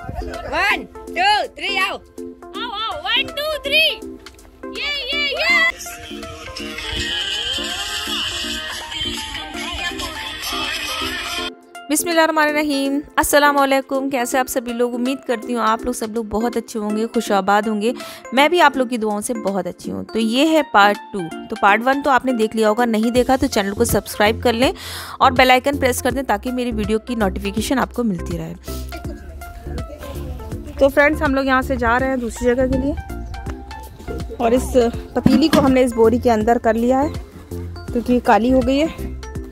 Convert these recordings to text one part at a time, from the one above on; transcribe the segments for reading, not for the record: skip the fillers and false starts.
1 2 3 आओ आओ आओ 1 2 3 ये बिस्मिल्लाहिर्रहमानिर्रहीम। अस्सलाम वालेकुम। कैसे आप सभी लोग? उम्मीद करती हूँ आप लोग सब लोग बहुत अच्छे होंगे, खुशाबाद होंगे। मैं भी आप लोग की दुआओं से बहुत अच्छी हूँ। तो ये है पार्ट 2। तो पार्ट 1 तो आपने देख लिया होगा, नहीं देखा तो चैनल को सब्सक्राइब कर लें और बेल आइकन प्रेस कर दें ताकि मेरी वीडियो की नोटिफिकेशन आपको मिलती रहे। तो फ्रेंड्स, हम लोग यहाँ से जा रहे हैं दूसरी जगह के लिए और इस पतीली को हमने इस बोरी के अंदर कर लिया है क्योंकि काली हो गई है।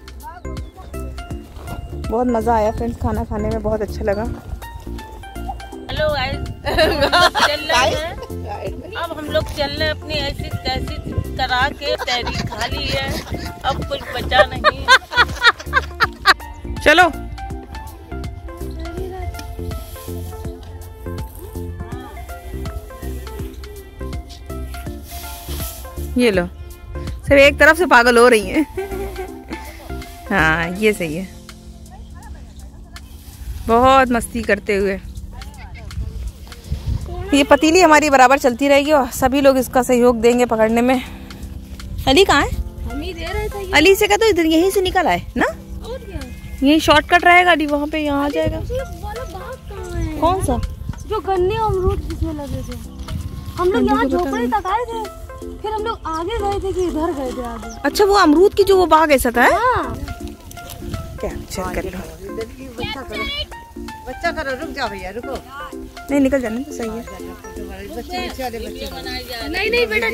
बहुत मज़ा आया फ्रेंड्स, खाना खाने में बहुत अच्छा लगा। हेलो अब हम लोग चल रहे अपनी ऐसी तैसी करा के तैयारी खा ली है, अब कुछ बचा नहीं। चलो ये लो, सब एक तरफ से पागल हो रही हैं। हाँ ये सही है, बहुत मस्ती करते हुए। ये पतीली हमारी बराबर चलती रहेगी और सभी लोग इसका सहयोग देंगे पकड़ने में। अली कहाँ है? हम ही दे रहे थे। अली से क्या, तो इधर यहीं से निकल आए ना, यही शॉर्टकट रहेगा। अली वहाँ पे यहाँ आ जाएगा। कौन सा? जो गन्ने और अमरूद जिसमें लगे थे। हम लोग यहाँ झोपड़ी तक आए थे, फिर हम लोग आगे गए थे कि इधर गए थे आगे। अच्छा, वो अमरूद की जो वो बाग ऐसा था? हाँ। क्या चल कर बच्चा करो, रुक जाओ भैया, रुको। नहीं निकल जाने तो सही है। नहीं बेटा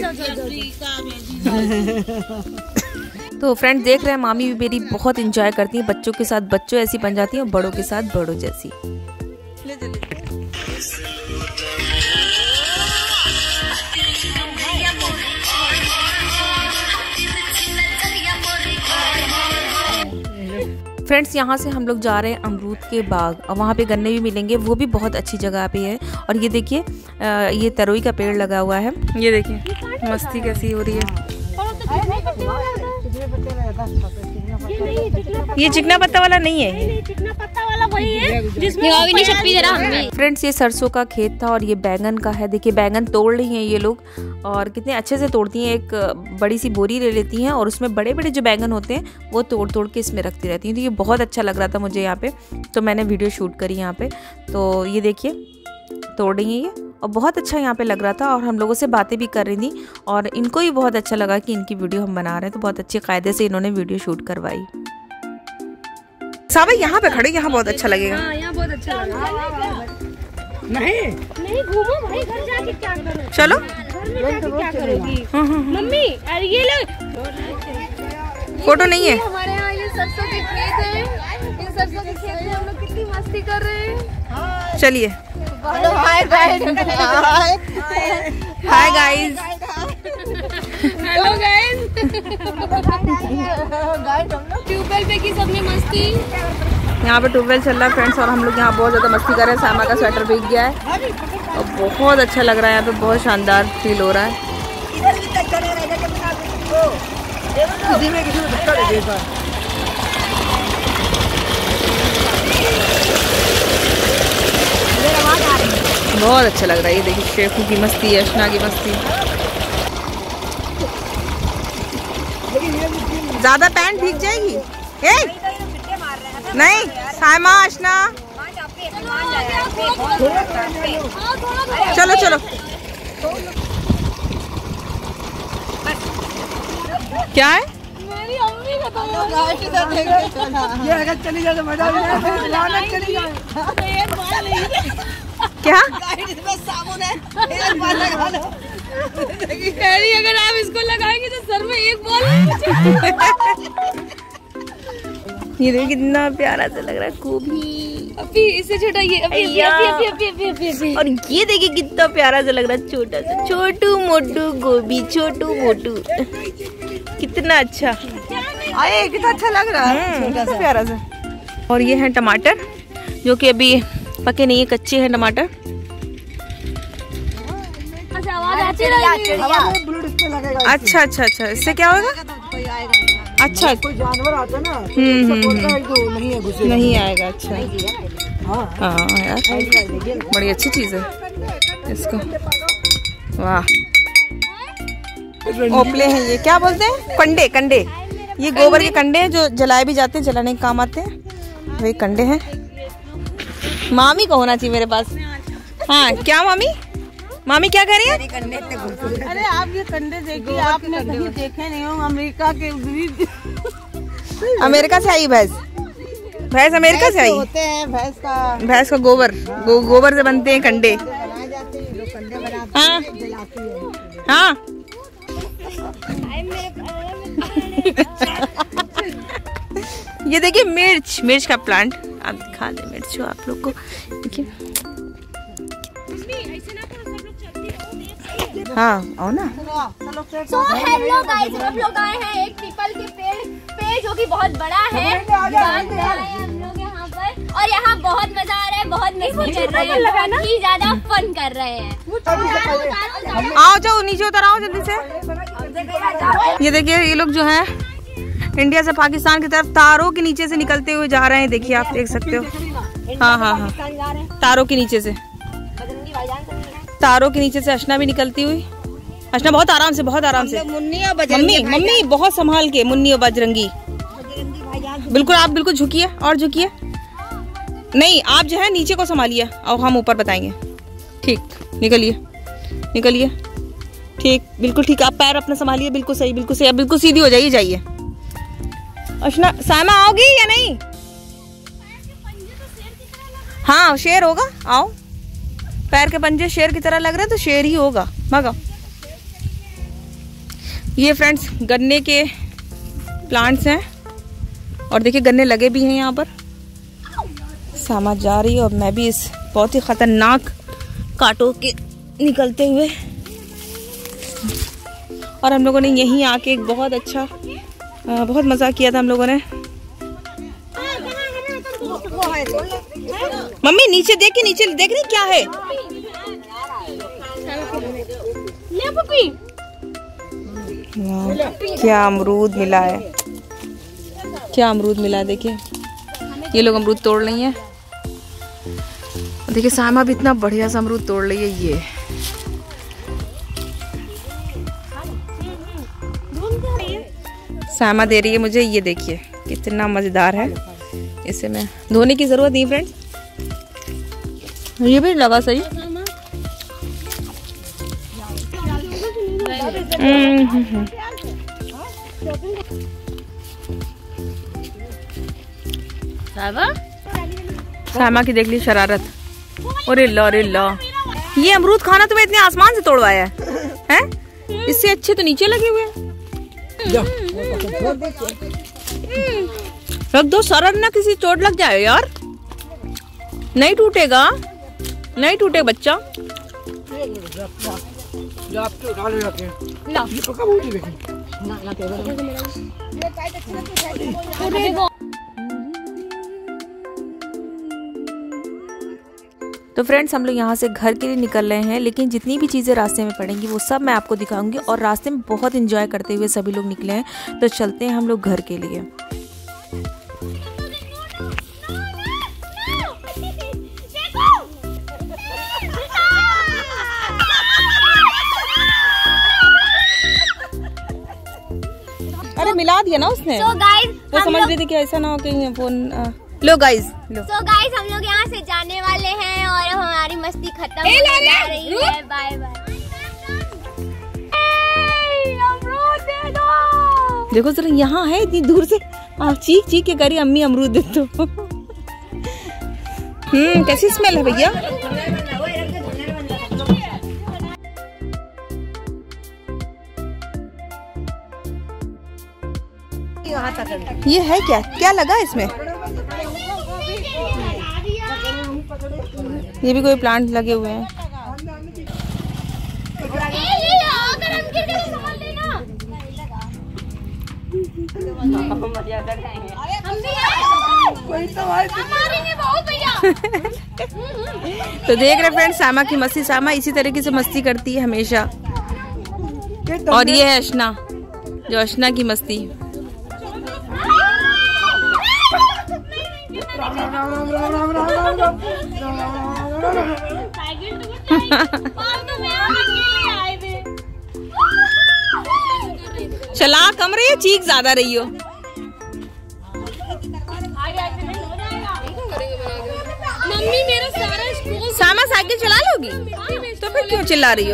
तो फ्रेंड्स देख रहे हैं, मामी भी मेरी बहुत इंजॉय करती है बच्चों के साथ। बच्चों ऐसी बन जाती हैं और बड़ों के साथ बड़ों जैसी। फ्रेंड्स यहाँ से हम लोग जा रहे हैं अमरूद के बाग और वहाँ पे गन्ने भी मिलेंगे, वो भी बहुत अच्छी जगह पे है। और ये देखिए, ये तरोई का पेड़ लगा हुआ है। ये देखिए मस्ती कैसी हो रही है। ये चिकना पत्ता वाला नहीं है, चिकना पत्ता वाला वही है जिसमें। फ्रेंड्स ये सरसों का खेत था और ये बैंगन का है। देखिए बैंगन तोड़ रही हैं ये लोग और कितने अच्छे से तोड़ती हैं। एक बड़ी सी बोरी ले लेती हैं और उसमें बड़े बड़े जो बैंगन होते हैं वो तोड़ तोड़ के इसमें रखती रहती हैं। तो ये बहुत अच्छा लग रहा था मुझे यहाँ पे, तो मैंने वीडियो शूट करी यहाँ पे। तो ये देखिए तोड़ रही हैं ये और बहुत अच्छा यहाँ पे लग रहा था और हम लोगों से बातें भी कर रही थी और इनको भी बहुत अच्छा लगा कि इनकी वीडियो हम बना रहे हैं। तो बहुत अच्छे कायदे से इन्होंने वीडियो शूट करवाई। साबा यहाँ पे खड़े, यहाँ बहुत अच्छा लगेगा। यहाँ बहुत अच्छा लगा। नहीं घूमो भाई, घर जाके क्या करोगे? चलो घर में जाके क्या करोगी? मम्मी अरे ये लो फोटो नहीं है। हमारे यहाँ ये सरसों के खेत है, इन सरसों के खेत में हम लोग कितनी मस्ती कर रहे हैं। चलिए hi guys, hi guys, hello guys. Tubewell पे की सबने मस्ती। यहाँ पे ट्यूबवेल चल रहा है फ्रेंड्स और हम लोग यहाँ बहुत ज़्यादा मस्ती कर रहे हैं। सामा का स्वेटर भीग गया है और बहुत अच्छा लग रहा है। यहाँ पे बहुत शानदार फील हो रहा है। बहुत अच्छा लग रहा है। ये देखिए शेफू की मस्ती, अशना की मस्ती। ज्यादा पैंट भीग जाएगी। नहीं साइमा, अशना चलो चलो। क्या है? मेरी अम्मी का तो ये अगर चली जाए तो मजा भी नहीं, चली जाए। क्या साबुन है, एक बार लगा लो। अगर आप इसको लगाएंगे तो सर में एक बॉल। ये देखिए कितना प्यारा सा लग रहा है। गोभी अभी इससे छोटा, ये अभी अभी। और ये देखिए कितना प्यारा सा लग रहा है, छोटा सा छोटू मोटू गोभी, छोटू मोटू, कितना अच्छा। आए कितना अच्छा लग रहा है, कितना प्यारा सा। और ये है टमाटर जो कि अभी पके नहीं है, कच्चे हैं टमाटर। अच्छा अच्छा अच्छा, इससे क्या होगा? अच्छा कोई जानवर आता है ना, नहीं है घुसे, नहीं आएगा। अच्छा हाँ यार, बड़ी अच्छी चीज है इसको। वाह, ओपले हैं ये, क्या बोलते हैं, कंडे। कंडे, ये गोबर के कंडे हैं जो जलाए भी जाते हैं, जलाने के काम आते हैं। वही कंडे हैं। मामी को होना चाहिए मेरे पास। हाँ, क्या मामी? मामी क्या कह रही है? अरे आप ये कंडे देखिए, आपने कहीं देखे नहीं हो। अमेरिका के अमेरिका से आई भैंस। भैंस अमेरिका से आई होते हैं। भैंस का गोबर, गोबर से बनते हैं कंडे। हाँ हाँ। ये देखिए मिर्च, मिर्च का प्लांट। आप दिखा दे मिर्च जो आप लोग को, देखिए। हाँ आओ ना। तो हेलो गाइस, हम लोग आए हैं एक पीपल के पेड़ जो कि बहुत बड़ा है। हम लोग यहाँ पर, और यहाँ बहुत मजा आ रहा है, बहुत मस्ती कर रहे हैं, बहुत ही ज्यादा फन कर रहे हैं। आओ, जाओ नीचे उतर आओ जल्दी से। ये देखिए ये लोग जो हैं इंडिया से पाकिस्तान की तरफ तारों के नीचे से निकलते हुए जा रहे हैं। देखिए आप देख सकते हो। हाँ हाँ हाँ, तारों के नीचे से, तारों के नीचे से अशना भी निकलती हुई। अशना बहुत आराम से, बहुत आराम से। मम्मी मम्मी बहुत संभाल के, मुन्नी और बजरंगी। बिल्कुल, आप बिल्कुल झुकिए और झुकिए। नहीं, आप जो है नीचे को संभालिए और हम ऊपर बताएंगे। ठीक, निकलिए निकलिए। ठीक, बिल्कुल ठीक। आप पैर अपना संभालिए, बिल्कुल सही, बिल्कुल सही। आप बिल्कुल सीधी हो जाइए, जाइए। अशना, सामा आओगी या नहीं? हाँ शेर होगा, आओ। पैर के पंजे शेर की तरह लग रहे तो शेर ही होगा। भागो। ये फ्रेंड्स गन्ने के प्लांट्स हैं और देखिए गन्ने लगे भी हैं यहाँ पर। सामा जा रही है और मैं भी इस बहुत ही खतरनाक कांटों के निकलते हुए। और हम लोगों ने यहीं आके एक बहुत अच्छा, बहुत मजा किया था हम लोगों ने। मम्मी नीचे देख के, नीचे देख रही क्या है? क्या अमरूद मिला है, क्या अमरूद मिला है। देखिए ये लोग अमरूद तोड़ रही हैं। देखिए सामा भी इतना बढ़िया सा अमरूद तोड़ रही है। ये सामा दे रही है मुझे। ये देखिए कितना मजेदार है। इसे मैं धोने की जरूरत नहीं फ्रेंड्स। ये भी लगा सही। सामा की देख ली शरारत। अरे ला, अरे ला, ये अमरूद खाना तुम्हें इतने आसमान से तोड़वाया है? इससे अच्छे तो नीचे लगे हुए हैं। रख दो, सरर ना किसी चोट लग जाए यार। नहीं टूटेगा, नहीं टूटेगा बच्चा। तो फ्रेंड्स हम लोग यहाँ से घर के लिए निकल रहे हैं, लेकिन जितनी भी चीज़ें रास्ते में पड़ेंगी वो सब मैं आपको दिखाऊंगी। और रास्ते में बहुत एंजॉय करते हुए सभी लोग निकले हैं। तो चलते हैं हम लोग घर के लिए। अरे मिला दिया ना उसने। So guys, वो समझ रही थी कि ऐसा ना हो कि फोन। लो गाइस, लो। So guys, हम लोग यहाँ से जाने वाले हैं और हमारी मस्ती खत्म होने जा रही है। Bye bye. अमरूद दे दो। देखो जरा यहाँ है, इतनी दूर से आप चीख चीख के करी अम्मी अमरूद दे दो। कैसी स्मेल है भैया? ये है क्या, क्या लगा इसमें? ये भी कोई प्लांट लगे हुए हैं। तो देख रहे फ्रेंड्स सामा की मस्ती। सामा इसी तरीके से मस्ती करती है हमेशा। और ये है अशना, जो अशना की मस्ती। चला कम रही हो, चीख ज्यादा रही हो। मम्मी मेरा सारा स्कूल सामा साइकिल चला लोगी तो फिर क्यों चिल्ला रही हो?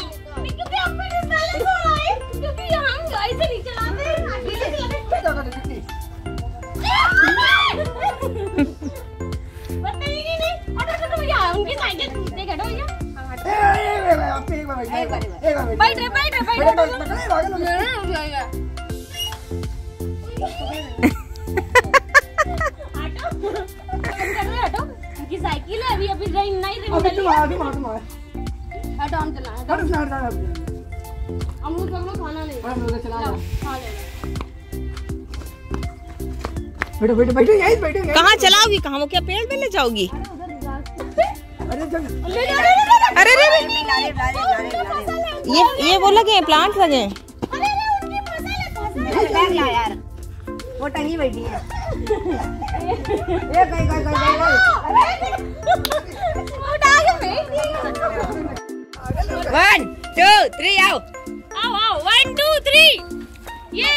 साइकिल है अभी अभी नहीं हम लोग खाना नहीं बैठो यहीं बैठो। कहाँ चलाओगी, कहाँ वो क्या पेड़ में ले जाओगी? अरे ये वो लगे प्लांट लगे। यार वो टंगी बैठी है। 1 2 3 आओ। 1 2 3 ये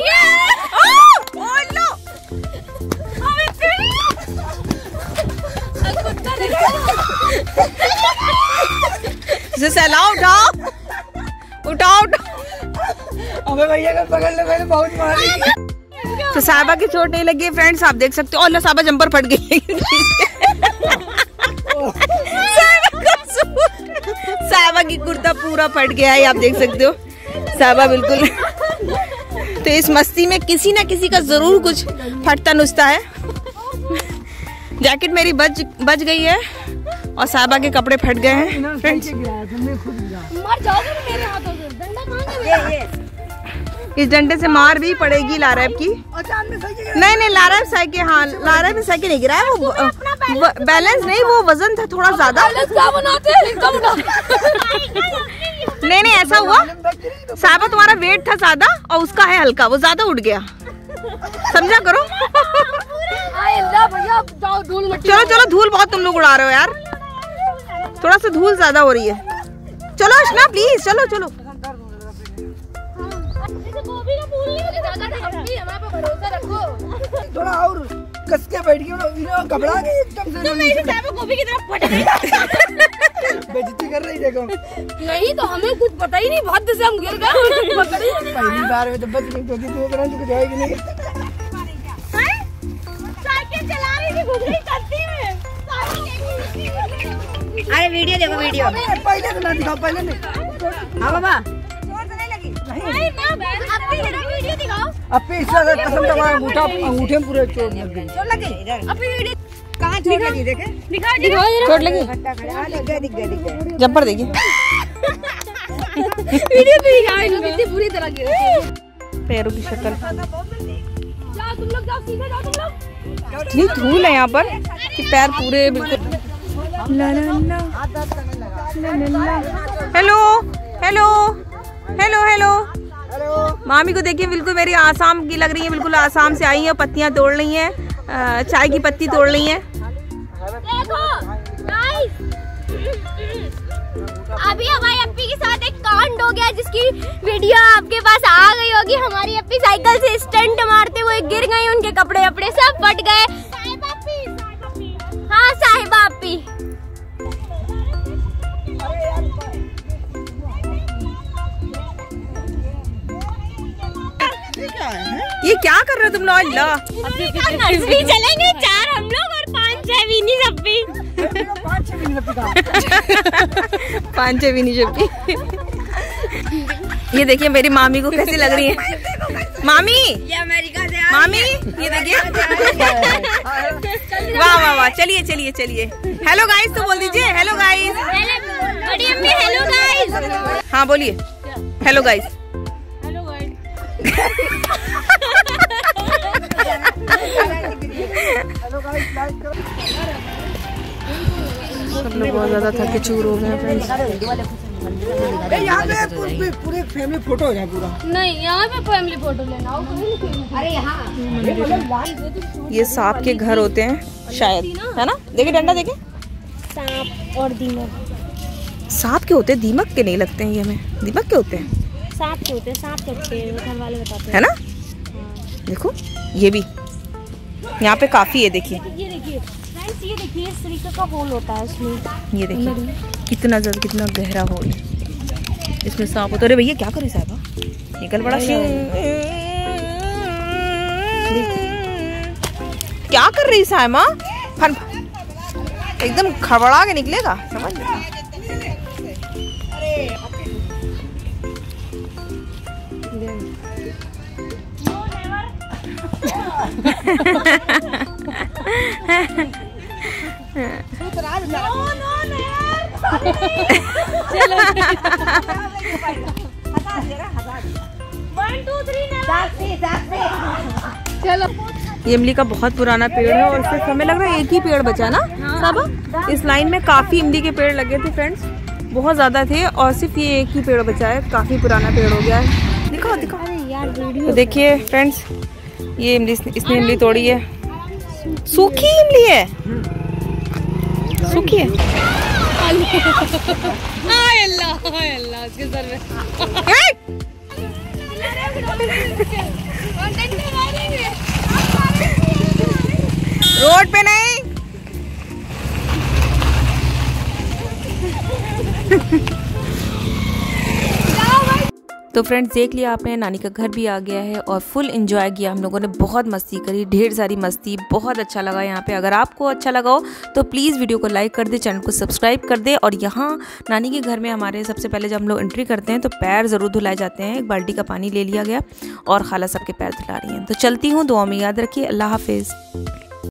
लो सैला उठाओ। अबे भैया का पकड़ ले, मैंने बहुत मारी। तो साहबा की चोट नहीं लगी फ्रेंड्स, आप देख सकते हो। और साहबा जंपर फट गई। साहबा की कुर्ता पूरा फट गया है, आप देख सकते हो। साहबा बिल्कुल तो इस मस्ती में किसी ना किसी का जरूर कुछ फटता नुसता है। जैकेट मेरी बच गई है और साहबा के कपड़े फट गए हैं फ्रेंड्स। मर जाओगे मेरे हाथों से। डंडा कहाँ है? इस डंडे से मार भी पड़ेगी लारैब की। नहीं लारैब साइकिल, हाँ लारैब में साइकिल नहीं गिरा है, वो बैलेंस नहीं, वो वजन था थोड़ा ज्यादा। नहीं ऐसा हुआ, साहबा तुम्हारा वेट था ज्यादा और उसका है हल्का, वो ज्यादा उठ गया, समझा करो। चलो धूल बहुत तुम लोग उड़ा रहे हो यार, थोड़ा सा धूल ज्यादा हो रही है। चलो अर्चना प्लीज चलो। थोड़ा और कस के बैठ गई, घबरा गई एकदम से। गोभी की तरफ फट गई। बेइज्जती कर रही देखो। नहीं तो हमें कुछ पता ही नहीं, बहुत से हम गिर गए। पहली बार में तो बच गई, तो कुछ जाएगी नहीं। साइकिल चला रही थी, घुघरी करती में। अरे वीडियो देखो वीडियो। पहले तो ना दिखाओ, पहले नहीं। हाँ बाबा वीडियो दिखाओ। अपने इससे कसम का अंगूठे में पूरे चोट लग गई। कहाँ चोट लगी? देखे दिखाओ चोट लगी, दिख गया। जंपर देखिए। वीडियो भी दिखाओ, कितनी बुरी तरह गिर गई। पैरों की शक्ल जाओ तुम लोग, जाओ सीधे जाओ तुम लोग। नहीं धूल है यहाँ पर कि पैर पूरे बिल्कुल। हेलो मामी को देखिए, बिल्कुल मेरी आसाम की लग रही है, बिल्कुल आसाम से आई है, पत्तियां तोड़ रही हैं, चाय की पत्ती तोड़ रही हैं। देखो गाइस, अभी हमारी अप्पी के साथ एक कांड हो गया जिसकी वीडियो आपके पास आ गई होगी। हमारी अप्पी साइकिल से स्टंट मारते हुए गिर गई, उनके कपड़े वपड़े सब फट गए। हाँ साहिबा अप्पी। ये क्या कर रहे हो तुम लोग? अल्लाह नर्सरी चलेंगे, 4 हम लोग और 5-6 विनी सप्पी। 5-6 विनी सप्पी। ये देखिए मेरी मामी को कैसी लग रही है। मामी ये अमेरिका से मामी ये देखिए। वाह चलिए। हेलो गाइस तो बोल दीजिए। Hello guys. बड़ी अम्मी हेलो गाइस। हाँ बोलिए हेलो गाइस। सब लोग बहुत ज्यादा थके चूर हो गए फ्रेंड्स। यहाँ पे पूरे फैमिली फोटो हो जाए पूरा। नहीं, यहाँ पे फैमिली फोटो लेना हो। अरे यहाँ ये सांप के घर होते हैं शायद, है ना? देखे डंडा, देखे सांप और दीमक। सांप के होते हैं, दीमक के नहीं लगते हैं ये हमें। दीमक के होते हैं, सांप के होते हैं, सांप कटते हैं, घर वाले बताते हैं, है ना? देखो ये भी यहाँ पे काफी है, देखिए ये देखिए फ्रेंड्स, ये देखिए इस तरीके का होल होता है इसमें। ये देखिए कितना ज्यादा, कितना गहरा होल है, इसमें सांप होता है। अरे भैया क्या करे साहबा, निकल बड़ा क्या कर रही सायमा? फन एकदम खबड़ा के निकलेगा, समझ गए? चलो ये इमली का बहुत पुराना पेड़ है और सिर्फ हमें लग रहा है एक ही पेड़ बचा ना सब। इस लाइन में काफी इमली के पेड़ लगे थे फ्रेंड्स, बहुत ज्यादा थे और सिर्फ ये एक ही पेड़ बचा है। काफी पुराना पेड़ हो गया है। दिखाओ दिखाओ तो देखिए फ्रेंड्स, ये इमली, इसने इमली तोड़ी है। सूखी इमली है, सूखी है। अल्लाह उसके सर में। रोड पे नहीं। तो फ्रेंड्स देख लिया आपने, नानी का घर भी आ गया है और फुल एंजॉय किया हम लोगों ने। बहुत मस्ती करी, ढेर सारी मस्ती, बहुत अच्छा लगा यहाँ पे। अगर आपको अच्छा लगा हो तो प्लीज़ वीडियो को लाइक कर दे, चैनल को सब्सक्राइब कर दे। और यहाँ नानी के घर में हमारे सबसे पहले जब हम लोग एंट्री करते हैं तो पैर ज़रूर धुलाए जाते हैं। एक बाल्टी का पानी ले लिया गया और खाला सबके पैर धुला रही हैं। तो चलती हूँ, दुआ में याद रखिए। अल्लाह हाफिज़।